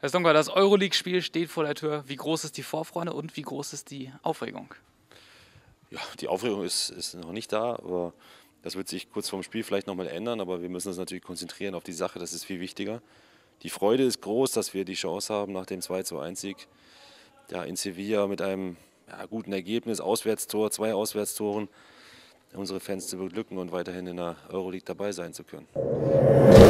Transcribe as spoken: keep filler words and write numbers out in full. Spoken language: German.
Herr Stonka, das Euroleague-Spiel steht vor der Tür. Wie groß ist die Vorfreude und wie groß ist die Aufregung? Ja, die Aufregung ist, ist noch nicht da, aber das wird sich kurz vorm Spiel vielleicht nochmal ändern, aber wir müssen uns natürlich konzentrieren auf die Sache, das ist viel wichtiger. Die Freude ist groß, dass wir die Chance haben, nach dem zwei zu eins Sieg ja, in Sevilla mit einem ja, guten Ergebnis, Auswärtstor, zwei Auswärtstoren, unsere Fans zu beglücken und weiterhin in der Euroleague dabei sein zu können.